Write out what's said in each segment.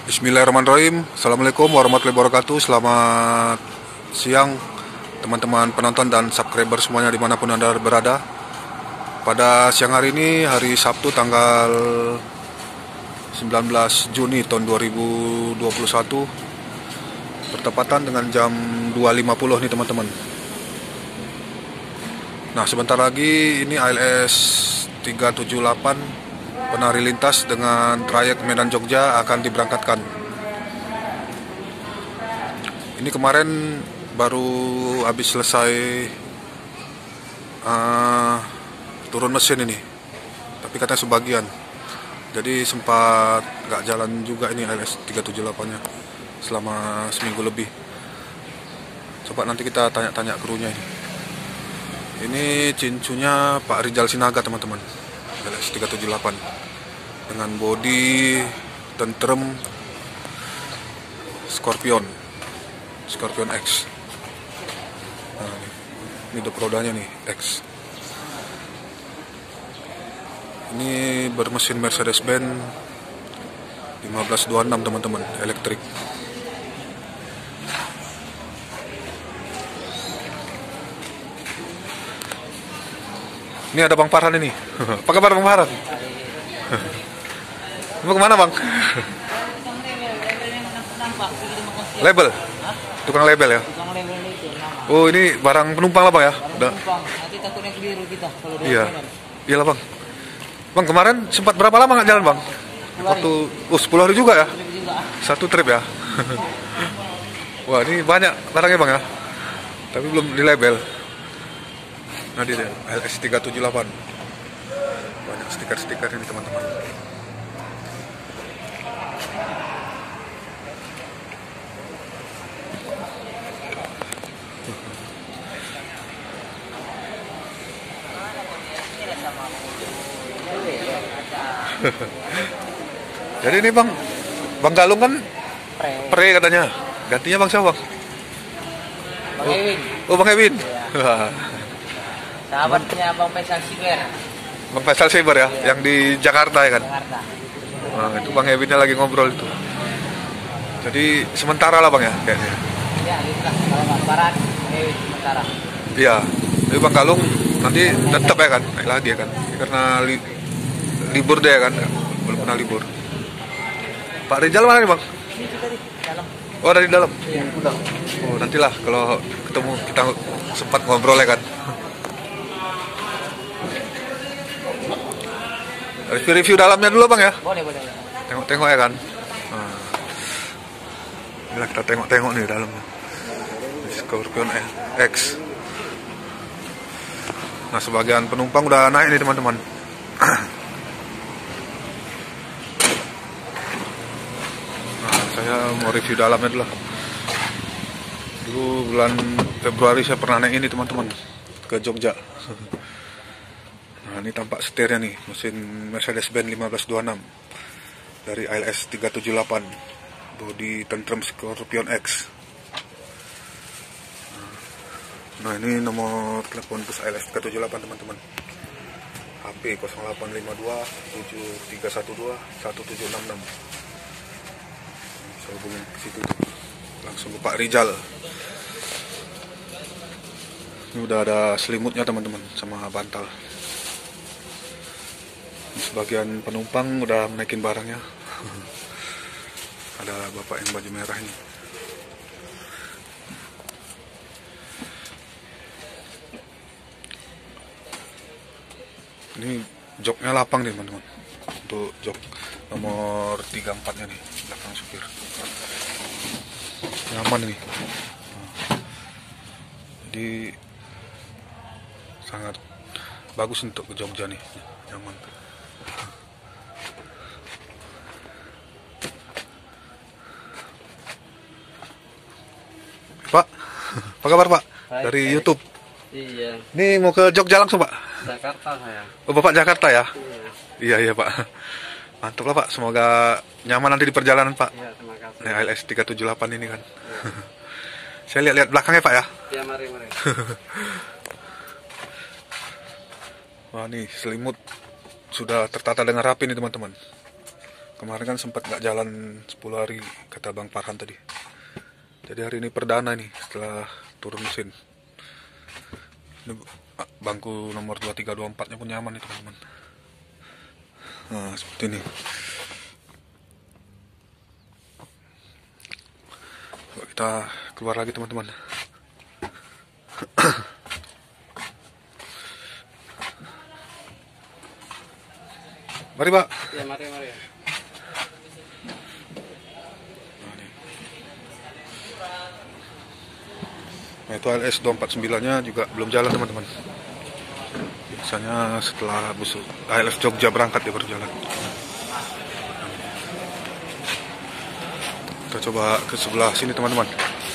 Bismillahirrahmanirrahim. Assalamualaikum warahmatullahi wabarakatuh. Selamat siang teman-teman penonton dan subscriber semuanya dimanapun Anda berada. Pada siang hari ini, hari Sabtu tanggal 19 Juni tahun 2021, bertepatan dengan jam 2.50 nih teman-teman. Nah, sebentar lagi ini ALS 378 penari lintas dengan trayek Medan Jogja akan diberangkatkan. Ini kemarin baru habis selesai turun mesin ini, tapi katanya sebagian, jadi sempat nggak jalan juga ini ALS 378 nya selama seminggu lebih. Coba nanti kita tanya-tanya krunya ini. Ini cincunya Pak Rizal Sinaga teman-teman, ALS 378 dengan bodi tentrem Scorpion X. Nah, ini dop rodanya nih X. Ini bermesin Mercedes-Benz 1526 teman-teman, elektrik. Ini ada Bang Farhan ini. Apa kabar Bang Farhan? Mau kemana Bang? Label? Tukang label ya? Oh, ini barang penumpang lah Bang ya? Udah. Nanti takutnya keliru kita kalau Iya. Iyalah Bang. Bang, kemarin sempat berapa lama nggak jalan Bang? Waktu 10 hari juga ya? Satu trip ya? Wah, ini banyak barangnya Bang ya? Tapi belum di label. Nah, dia LS 378. Banyak stiker-stiker ini teman-teman. Jadi ini Bang Galung kan pre katanya. Gantinya Bang siapa Bang? Bang Ewin. Oh, Bang Ewin. Iya. Sahabatnya Bang Faisal Siber. Bang Faisal Siber ya, yang di Jakarta ya kan? Jakarta. Nah, itu Bang Ewinnya lagi ngobrol itu. Jadi sementara lah Bang ya kayaknya. Ya, itulah kalau Bang Barat, Ewin sementara. Iya. Tapi Bang Galung nanti tetap ya kan, naik lagi ya kan? Karena libur deh ya kan, belum pernah libur. Pak Rizal mana nih Bang? Ini tadi dalam. Oh, dari dalam. Iya, udah. Oh, nantilah kalau ketemu kita sempat ngobrol ya kan. Review dalamnya dulu Bang ya. Boleh. Tengok-tengok ya kan. Nah, inilah kita tengok-tengok nih dalamnya. Scorpion X. Nah, sebagian penumpang udah naik nih teman-teman. Nah, saya mau review dalamnya dulu. Dulu bulan Februari saya pernah naik ini teman-teman ke Jogja. Nah, ini tampak setirnya nih, mesin Mercedes-Benz 1526 dari ALS 378, bodi tentrem Scorpion X. Nah, ini nomor telepon bus ALS 378 teman-teman, HP 0852 7312 1766. Saya hubungin ke situ langsung ke Pak Rizal. Ini udah ada selimutnya teman-teman sama bantal. Sebagian penumpang udah naikin barangnya. Ada bapak yang baju merah ini. Ini joknya lapang nih teman-teman. Untuk jok nomor 34 nya nih, belakang supir. Nyaman nih. Jadi sangat bagus untuk ke Jogja nih, nyaman. Pak, apa kabar Pak? Dari YouTube. Iya. Ini mau ke Jogja langsung Pak? Jakarta saya. Oh, Bapak Jakarta ya? Iya. Iya Pak. Mantap lah Pak, semoga nyaman nanti di perjalanan Pak. Iya, terima kasih. Ini ALS 378 ini kan. Iya. Saya lihat-lihat belakangnya Pak ya. Ya, mari. Wah, nih selimut sudah tertata dengan rapi nih teman-teman. Kemarin kan sempat nggak jalan 10 hari kata Bang Farhan tadi. Jadi hari ini perdana nih setelah turun mesin. Ini bangku nomor 2324-nya pun nyaman nih teman-teman. Nah seperti ini. Coba kita keluar lagi teman-teman. Mari Pak. Ya, mari. Nah itu LS 249-nya juga belum jalan teman-teman. Biasanya setelah bus ALF Jogja berangkat dia baru jalan. Kita coba ke sebelah sini teman-teman.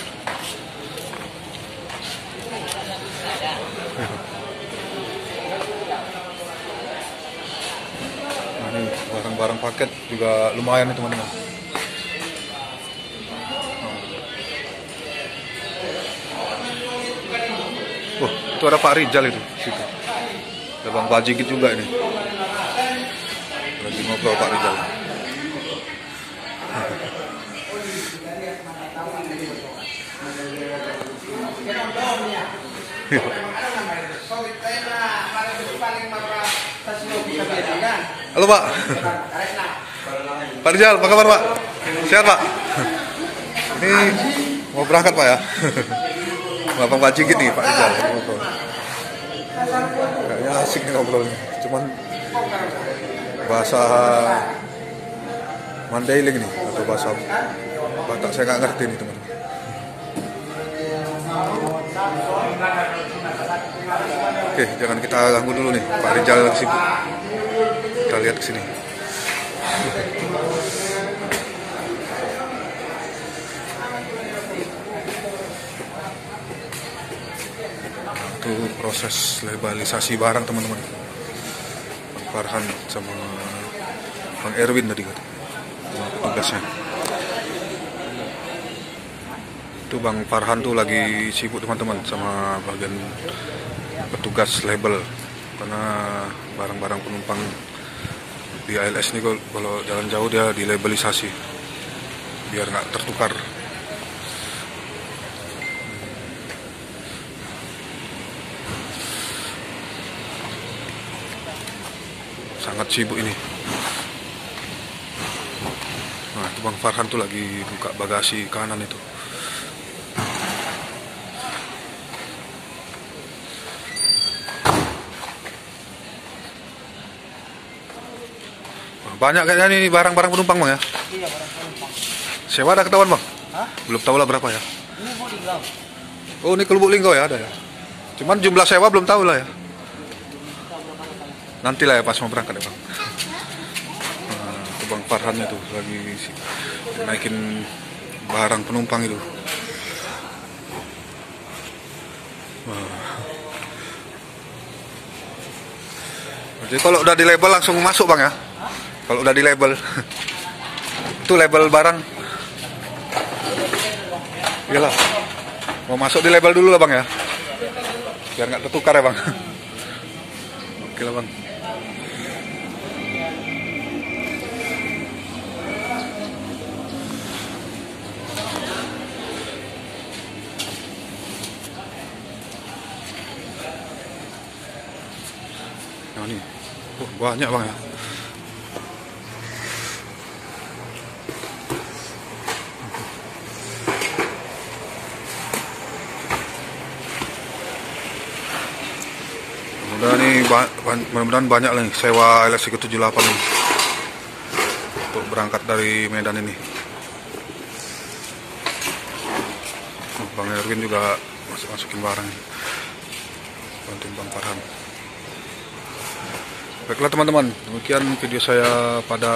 Nah ini barang-barang paket juga lumayan nih teman-teman. Oh, itu ada Pak Rijal itu situ. Ada Bang Bajigit juga ini. Lagi ngobrol Pak Rijal. Halo Pak. Pak Rijal, apa kabar Pak? Sehat Pak? Ini mau berangkat Pak ya? Bang Bajigit nih Pak Rijal ngobrol. Kayaknya asik nih ngobrolnya. Cuman bahasa Mandailing nih atau bahasa Batak saya nggak ngerti nih teman-teman. Oke, jangan kita ganggu dulu nih. Pak Rijal lagi sibuk. Kita lihat ke sini. Itu proses legalisasi barang teman-teman. Bang Farhan sama Bang Erwin tadi kata petugasnya. Itu Bang Farhan tuh lagi sibuk teman-teman sama bagian petugas label, karena barang-barang penumpang di ALS ini kalau jalan jauh dia dilabelisasi biar nggak tertukar. Sangat sibuk ini. Nah itu Bang Farhan tuh lagi buka bagasi kanan itu. Banyak kayaknya nih barang-barang penumpang Bang ya? Iya, barang penumpang. Sewa ada ketahuan Bang? Hah? Belum tahu lah berapa ya? Ini mau dibilang. Oh ini ke Lubuk Linggau ya ada ya? Cuman jumlah sewa belum tahu lah ya? Nanti lah ya pas mau berangkat ya Bang. Nah, itu Bang Farhannya tuh lagi naikin barang penumpang itu. Jadi kalau udah di label langsung masuk Bang ya? Kalau udah di label. Itu label barang. Iyalah. Mau masuk di label dulu lah Bang ya? Biar nggak tertukar ya Bang. Oke lah Bang. Nah ini, banyak Bang ya. Mudah-mudahan banyak nih sewa LS 378 ini untuk berangkat dari Medan ini. Bang Erwin juga masukin barang, bantuin Bang Farhan. Baiklah teman-teman, demikian video saya pada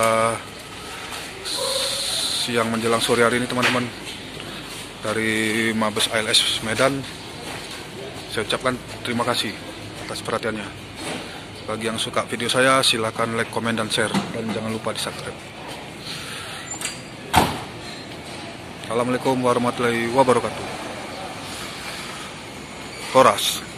siang menjelang sore hari ini teman-teman, dari Mabes ALS Medan. Saya ucapkan terima kasih atas perhatiannya. Bagi yang suka video saya, silakan like, komen, dan share, dan jangan lupa di subscribe. Assalamualaikum warahmatullahi wabarakatuh. Koras.